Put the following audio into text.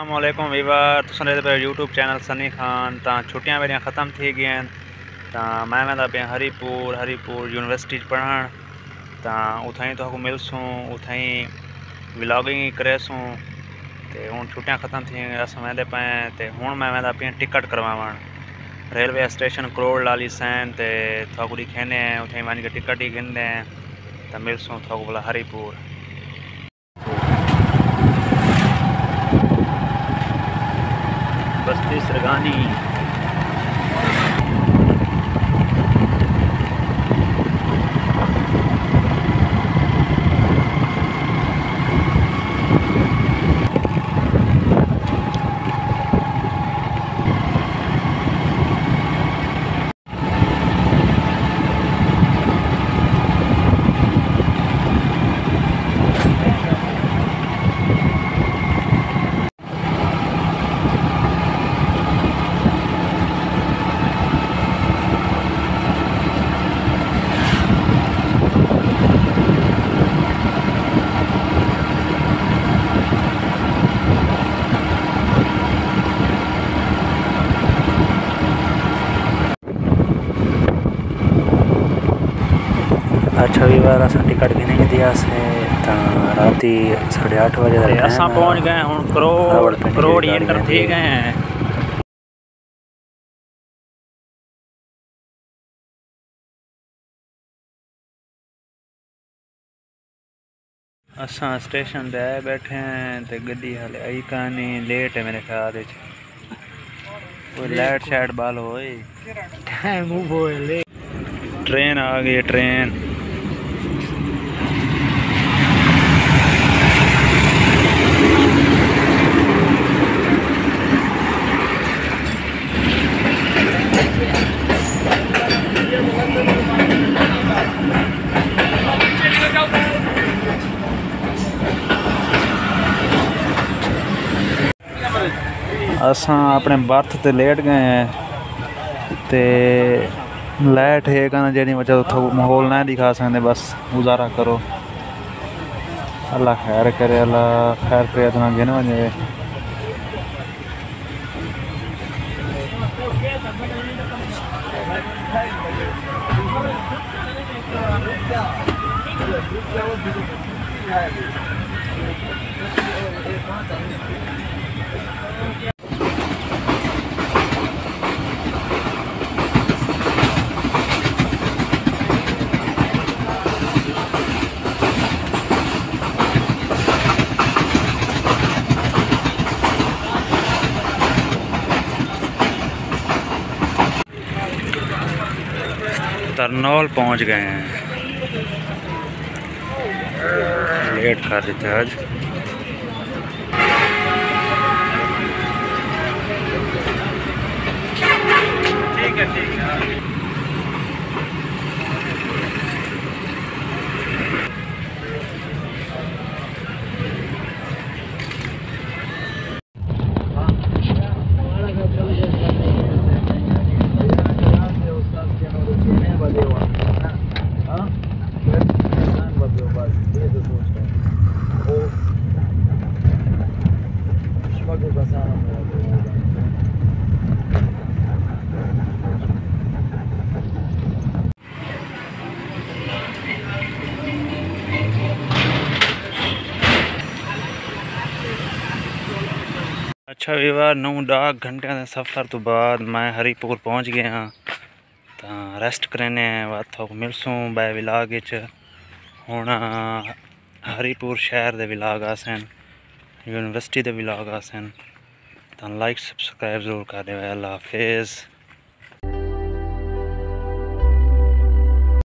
अस्सलामुअलैकुम वीवर तुसां दे पे YouTube channel Sunny Khan. छुट्टियां मेरियां ख़त्म थी गई मैं वेंदा पे हरीपुर यूनिवर्सिटी पढ़न। उथां ही तुहां मिलसूँ, उथां ही व्लॉगिंग करेसूँ। तो हुण छुट्टियां ख़त्म थी अस वेंदे पे तो हुण मैं वेंदा पे टिकट करवावन रेलवे स्टेशन करोड़ लाली सैन। तो तुहां दिखेने उथां वन के टिकट ही गिनदे तो मिलसूँ तुहां भला हरीपुर। बस्ती सरगानी। अच्छा वीवर अस टिकट भी नहीं दिया से राती 8:30 बजे अस पहुँच गए हूँ करोड़ एंटर थी गए हैं। असा स्टेशन पे आए बैठे हैं तो गड्डी हाले आई कहानी लेट है मेरे ख्याल। कोई लाइट शाइट बाल हो ट्रेन आ गई ट्रेन। असा अपने बर्थ ते लेट गए हैं ते लाइट है कहना जी वजह माहौल नहीं दिखा सकते, बस गुजारा करो। अल्लाह खैर करे, अल्लाह खैर करे इतना गिन वजे। तरनौल पहुंच गए हैं, लेट कर देते आज। ठीक है। अच्छा वीवर 9-10 घंटे के सफ़र तो बाद मैं हरीपुर पहुंच गया हाँ। तो रेस्ट करने बाद मिलसूँ बाय विलाग हुण हरीपुर शहर के विलाग आसन, यूनिवर्सिटी के विलाग आसन। तो लाइक सब्सक्राइब जरूर कर दे। अल्लाह हाफिज़।